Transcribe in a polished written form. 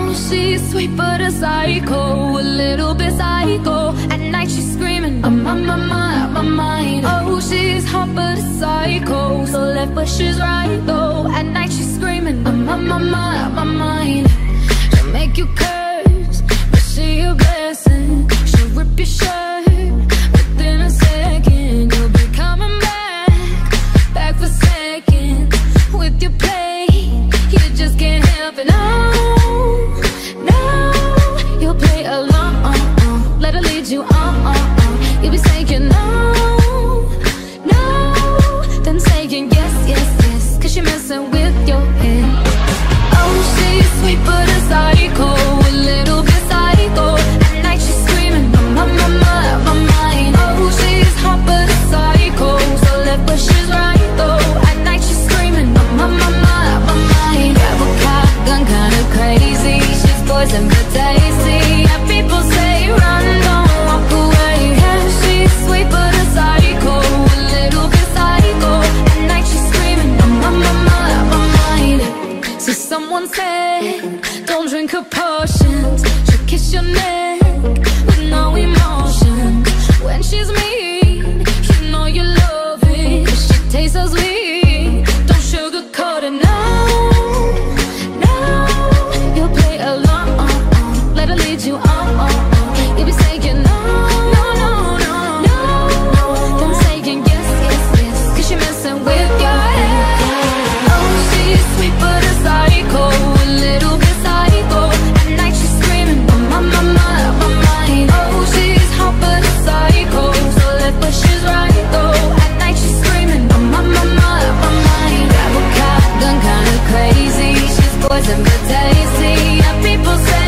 Oh, she's sweet but a psycho, a little bit psycho. At night she's screaming, I'm on my mind. Oh, she's hot but a psycho, so left but she's right though. At night she's screaming, I'm on my mind. She'll make you curse, but she a blessing. She'll rip your shirt within a second. You'll be coming back for seconds with your play. You just can't help it. No, no, you'll play along. Let her lead you on. You'll be saying no, no, then saying yes, yes, yes, 'cause you're messing with your head. Oh, she's sweet but a psycho, a little bit psycho. At night she's screaming, I'm on my mind. Oh, she's hot but a psycho, so left but she's right though. At night she's screaming, I'm on my mind. Grab a gun, kinda crazy. She's poison but tasty. Yeah, people say run, don't walk away. Yeah, she's sweet but a psycho, a little bit psycho. At night she's screaming, I'm on my mind. So someone said, don't drink her potions. She'll kiss your neck with no emotion. When she's mean, you know you love it, 'cause she tastes so sweet. Don't sugarcoat it, no, no. You'll play along, let her lead you on. You'll be saying no, no, no, no, no. Then saying yes, yes, yes, 'cause you're messing with your head. Oh, she's sweet but a psycho, a little bit psycho. At night she's screaming, I'm on my mind. Oh, she's hot but a psycho, so left but she's right though. At night she's screaming, I'm on my mind. Grab a gun, kinda crazy. She's poison but tasty. Yeah, people say